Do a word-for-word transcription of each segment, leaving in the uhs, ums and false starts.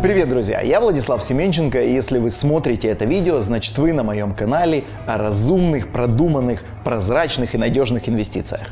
Привет, друзья! Я Владислав Семенченко, и если вы смотрите это видео, значит вы на моем канале о разумных, продуманных, прозрачных и надежных инвестициях.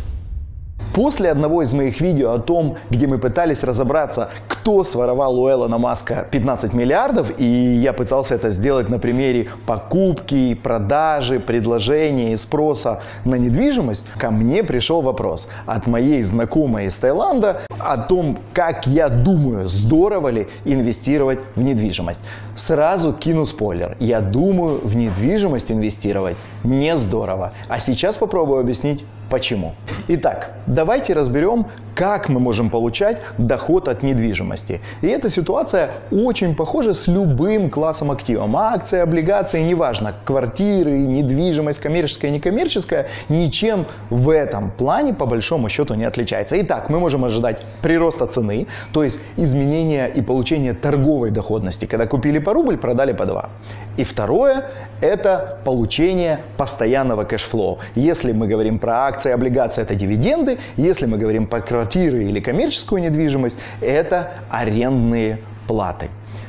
После одного из моих видео о том, где мы пытались разобраться, кто своровал у Илона Маска пятнадцать миллиардов, и я пытался это сделать на примере покупки, продажи, предложения и спроса на недвижимость, ко мне пришел вопрос от моей знакомой из Таиланда о том, как я думаю, здорово ли инвестировать в недвижимость. Сразу кину спойлер. Я думаю, в недвижимость инвестировать не здорово. А сейчас попробую объяснить, почему. Итак, давайте разберем, как мы можем получать доход от недвижимости. И эта ситуация очень похожа с любым классом активов. Акции, облигации, неважно, квартиры, недвижимость, коммерческая, некоммерческая, ничем в этом плане по большому счету не отличается. Итак, мы можем ожидать прироста цены, то есть изменения и получения торговой доходности, когда купили по рубль, продали по два. И второе – это получение постоянного кэшфлоу. Если мы говорим про акции, облигации – это дивиденды. Если мы говорим про квартиры или коммерческую недвижимость – это арендные платы.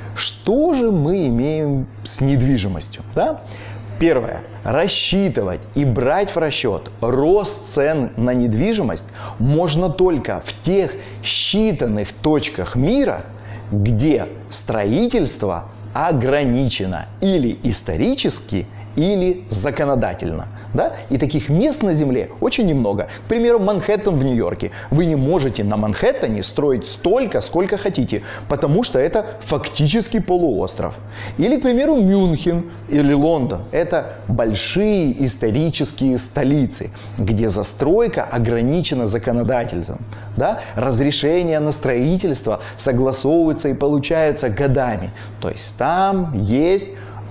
Что же мы имеем с недвижимостью? Да? Первое. Рассчитывать и брать в расчет рост цен на недвижимость можно только в тех считанных точках мира, где строительство ограничено или исторически, или законодательно. Да? И таких мест на Земле очень немного. К примеру, Манхэттен в Нью-Йорке. Вы не можете на Манхэттене строить столько, сколько хотите, потому что это фактически полуостров. Или, к примеру, Мюнхен или Лондон. Это большие исторические столицы, где застройка ограничена законодательством. Да? Разрешения на строительство согласовываются и получаются годами. То есть там есть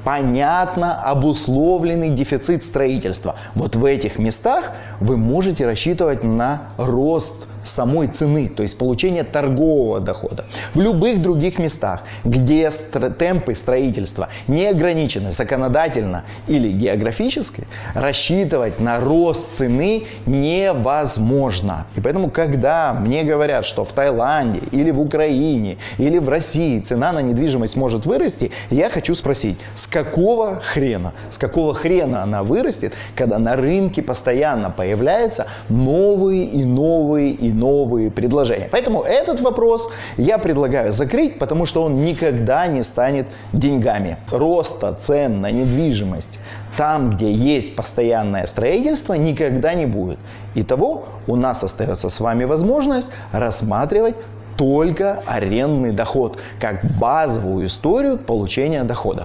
понятно обусловленный дефицит строительства. Вот в этих местах вы можете рассчитывать на рост самой цены, то есть получение торгового дохода. В любых других местах, где стро- темпы строительства не ограничены законодательно или географически, рассчитывать на рост цены невозможно. И поэтому, когда мне говорят, что в Таиланде или в Украине или в России цена на недвижимость может вырасти, я хочу спросить, с какого хрена? С какого хрена она вырастет, когда на рынке постоянно появляются новые и новые и новые предложения? Поэтому этот вопрос я предлагаю закрыть, потому что он никогда не станет деньгами. Роста цен на недвижимость там, где есть постоянное строительство, никогда не будет. Итого у нас остается с вами возможность рассматривать только арендный доход как базовую историю получения дохода.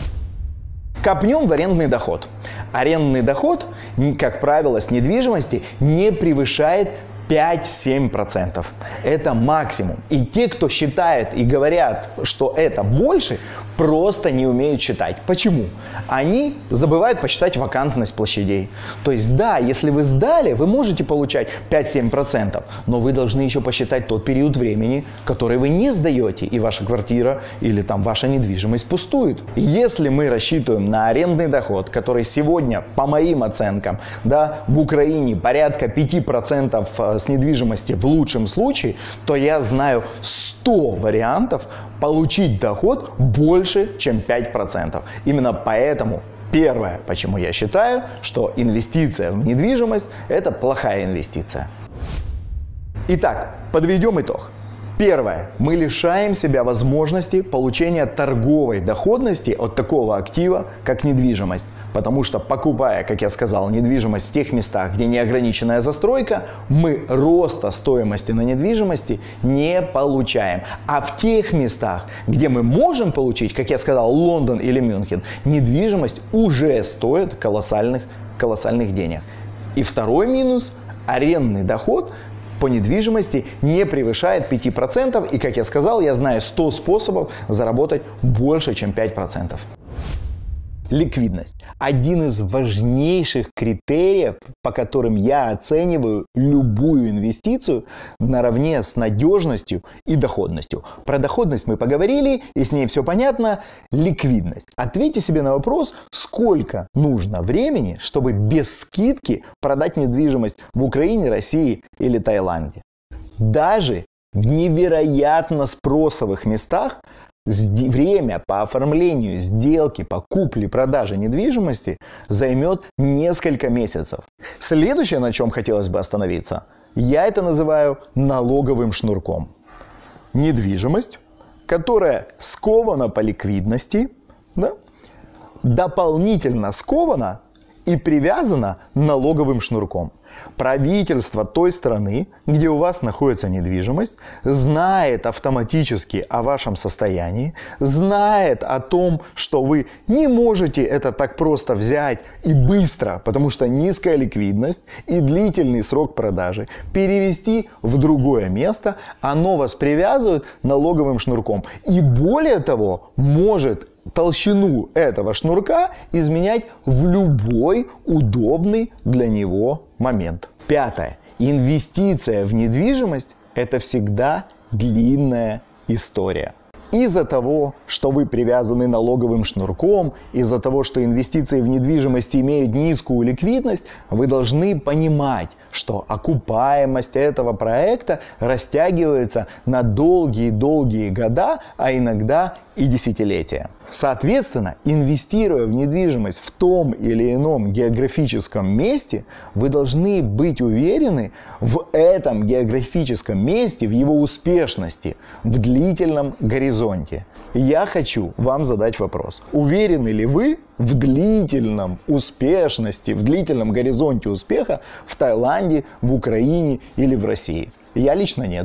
Копнем в арендный доход. Арендный доход, как правило, с недвижимости не превышает пять-семь процентов. Это максимум. И те, кто считает и говорят, что это больше, просто не умеют считать. Почему? Они забывают посчитать вакантность площадей. То есть, да, если вы сдали, вы можете получать пять-семь процентов, но вы должны еще посчитать тот период времени, который вы не сдаете, и ваша квартира или там ваша недвижимость пустует. Если мы рассчитываем на арендный доход, который сегодня, по моим оценкам, да, в Украине порядка пять процентов с недвижимости в лучшем случае, то я знаю сто вариантов получить доход больше, чем пять процентов. Именно поэтому первое, почему я считаю, что инвестиция в недвижимость – это плохая инвестиция. Итак, подведем итог. Первое. Мы лишаем себя возможности получения торговой доходности от такого актива, как недвижимость. Потому что, покупая, как я сказал, недвижимость в тех местах, где неограниченная застройка, мы роста стоимости на недвижимости не получаем. А в тех местах, где мы можем получить, как я сказал, Лондон или Мюнхен, недвижимость уже стоит колоссальных, колоссальных денег. И второй минус – арендный доход по недвижимости не превышает пяти процентов. И, как я сказал, я знаю сто способов заработать больше, чем пять процентов. Ликвидность – один из важнейших критериев, по которым я оцениваю любую инвестицию наравне с надежностью и доходностью. Про доходность мы поговорили, и с ней все понятно. Ликвидность. Ответьте себе на вопрос, сколько нужно времени, чтобы без скидки продать недвижимость в Украине, России или Таиланде. Даже в невероятно спросовых местах время по оформлению сделки по купле-продаже недвижимости займет несколько месяцев. Следующее, на чем хотелось бы остановиться, я это называю налоговым шнурком. Недвижимость, которая скована по ликвидности, да, дополнительно скована и привязана налоговым шнурком. Правительство той страны, где у вас находится недвижимость, знает автоматически о вашем состоянии, знает о том, что вы не можете это так просто взять и быстро, потому что низкая ликвидность и длительный срок продажи, перевести в другое место, оно вас привязывает налоговым шнурком. И более того, может толщину этого шнурка изменять в любой удобный для него момент. Пятое. Инвестиция в недвижимость – это всегда длинная история. Из-за того, что вы привязаны налоговым шнурком, из-за того, что инвестиции в недвижимость имеют низкую ликвидность, вы должны понимать, что окупаемость этого проекта растягивается на долгие-долгие года, а иногда и десятилетия. Соответственно, инвестируя в недвижимость в том или ином географическом месте, вы должны быть уверены в этом географическом месте, в его успешности, в длительном горизонте. Я хочу вам задать вопрос. Уверены ли вы в длительном успешности, в длительном горизонте успеха в Таиланде, в Украине или в России? Я лично нет.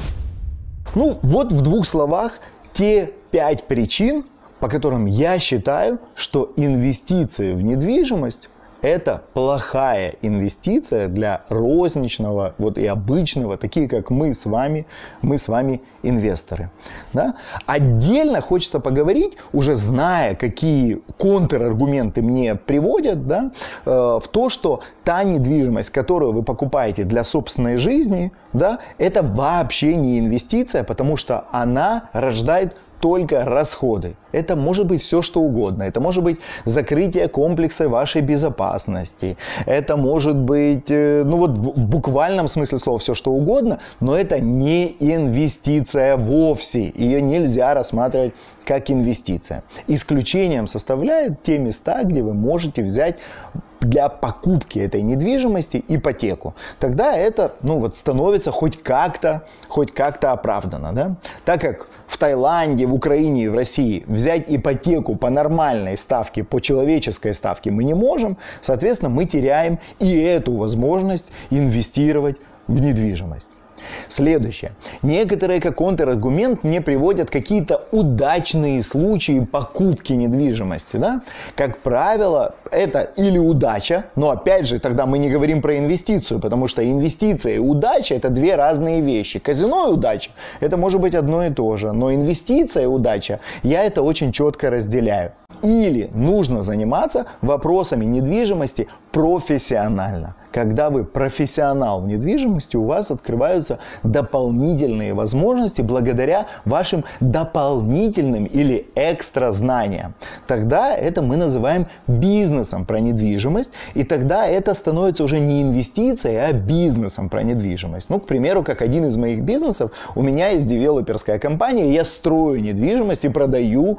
Ну, вот в двух словах те пять причин, по которым я считаю, что инвестиции в недвижимость – это плохая инвестиция для розничного вот и обычного, такие как мы с вами, мы с вами инвесторы. Да? Отдельно хочется поговорить, уже зная, какие контраргументы мне приводят, да, э, в то, что та недвижимость, которую вы покупаете для собственной жизни, да, это вообще не инвестиция, потому что она рождает только расходы. Это может быть все, что угодно. Это может быть закрытие комплекса вашей безопасности. Это может быть, ну вот в буквальном смысле слова все, что угодно, но это не инвестиция вовсе. Ее нельзя рассматривать как инвестиция. Исключением составляют те места, где вы можете взять для покупки этой недвижимости ипотеку. Тогда это, ну, вот, становится хоть как-то, хоть как-то оправдано. Да? Так как в Таиланде, в Украине и в России взять ипотеку по нормальной ставке, по человеческой ставке мы не можем, соответственно, мы теряем и эту возможность инвестировать в недвижимость. Следующее. Некоторые как контраргумент мне приводят какие-то удачные случаи покупки недвижимости. Да? Как правило, это или удача, но опять же, тогда мы не говорим про инвестицию, потому что инвестиция и удача – это две разные вещи. Казино и удача – это может быть одно и то же, но инвестиция и удача, я это очень четко разделяю. Или нужно заниматься вопросами недвижимости профессионально. Когда вы профессионал в недвижимости, у вас открываются дополнительные возможности благодаря вашим дополнительным или экстра знаниям. Тогда это мы называем бизнесом про недвижимость, и тогда это становится уже не инвестицией, а бизнесом про недвижимость. Ну, к примеру, как один из моих бизнесов, у меня есть девелоперская компания, я строю недвижимость и продаю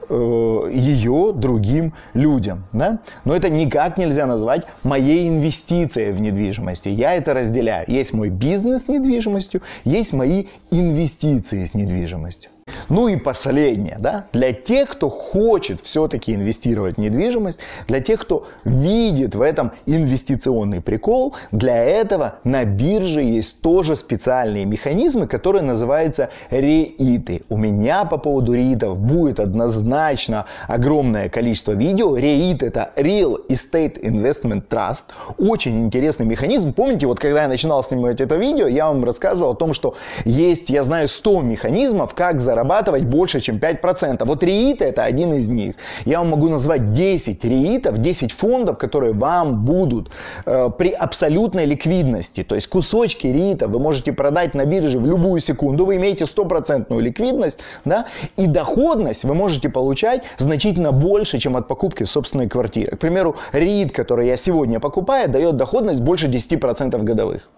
ее другим людям. Да? Но это никак нельзя назвать моей инвестицией в недвижимость. Я это разделяю. Есть мой бизнес с недвижимостью, есть мои инвестиции с недвижимостью. Ну и последнее, да, для тех, кто хочет все-таки инвестировать в недвижимость, для тех, кто видит в этом инвестиционный прикол, для этого на бирже есть тоже специальные механизмы, которые называются реиты. У меня по поводу реитов будет однозначно огромное количество видео. Реит — это Real Estate Investment Trust. Очень интересный механизм. Помните, вот когда я начинал снимать это видео, я вам рассказывал о том, что есть, я знаю, сто механизмов, как зарабатывать больше, чем пять процентов. Вот реиты — это один из них. Я вам могу назвать десять реитов, десять фондов, которые вам будут э, при абсолютной ликвидности. То есть кусочки реита вы можете продать на бирже в любую секунду. Вы имеете стопроцентную ликвидность, да, и доходность вы можете получать значительно больше, чем от покупки собственной квартиры. К примеру, реит, который я сегодня покупаю, дает доходность больше десяти процентов годовых.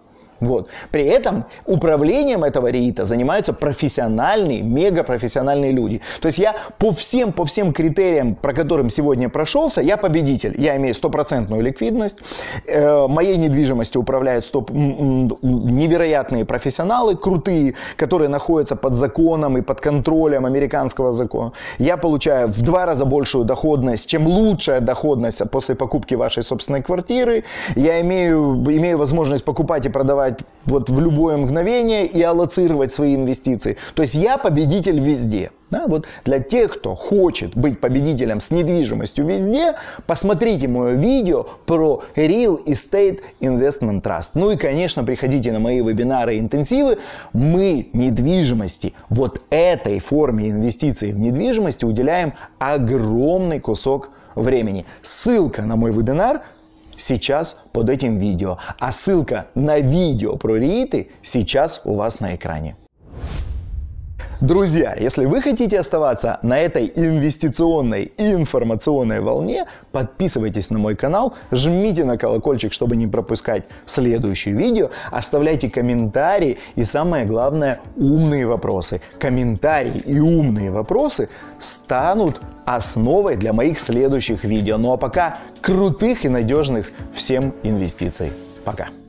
Вот. При этом управлением этого РЕИТа занимаются профессиональные, мегапрофессиональные люди. То есть я по всем, по всем критериям, про которым сегодня прошелся, я победитель. Я имею стопроцентную ликвидность. Э, моей недвижимостью управляют стоп, невероятные профессионалы, крутые, которые находятся под законом и под контролем американского закона. Я получаю в два раза большую доходность, чем лучшая доходность после покупки вашей собственной квартиры. Я имею, имею возможность покупать и продавать вот в любое мгновение и аллоцировать свои инвестиции. То есть я победитель везде. Да, вот для тех, кто хочет быть победителем с недвижимостью везде, посмотрите мое видео про Real Estate Investment Trust. Ну и, конечно, приходите на мои вебинары и интенсивы. Мы недвижимости, вот этой форме инвестиций в недвижимость уделяем огромный кусок времени. Ссылка на мой вебинар сейчас под этим видео, а ссылка на видео про РЕИТы сейчас у вас на экране. Друзья, если вы хотите оставаться на этой инвестиционной и информационной волне, подписывайтесь на мой канал, жмите на колокольчик, чтобы не пропускать следующие видео, оставляйте комментарии и, самое главное, умные вопросы. Комментарии и умные вопросы станут основой для моих следующих видео. Ну а пока крутых и надежных всем инвестиций. Пока.